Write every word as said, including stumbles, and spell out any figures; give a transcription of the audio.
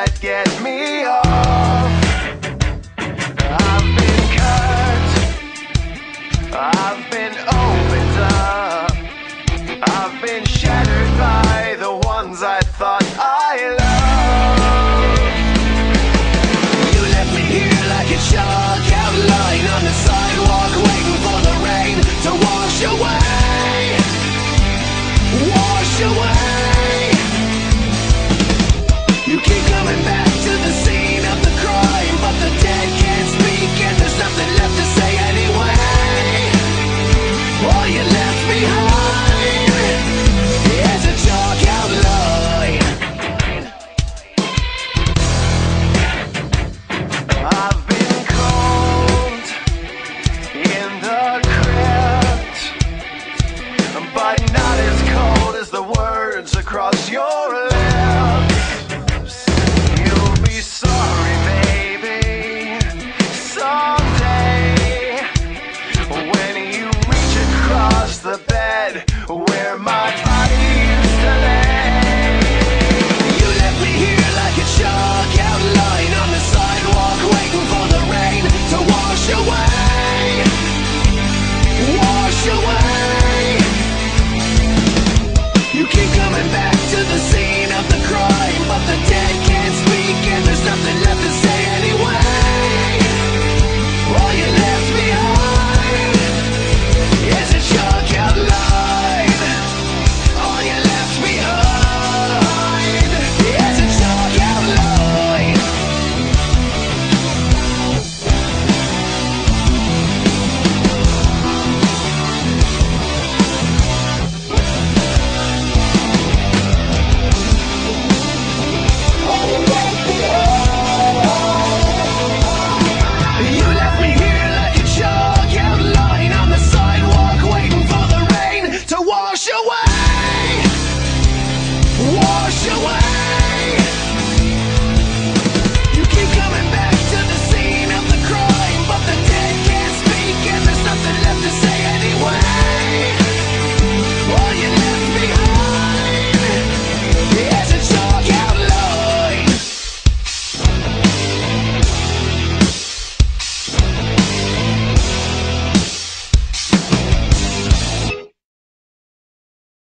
that get me off. I've been cut, I've been opened up, I've been shattered by the ones I thought I loved. You left me here like a chalk outline on the sidewalk, waiting for the rain to wash away, wash away. You keep coming back to the scene of the crime, but the dead can't speak and there's nothing left to say anyway. All you left behind is a chalk outline. I've been cold in the crypt, but not as cold as the words across your lips. You'll be sorry, baby, someday, when you reach across the bed where my